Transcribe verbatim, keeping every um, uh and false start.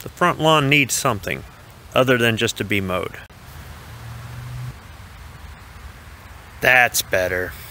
The front lawn needs something other than just to be mowed. That's better.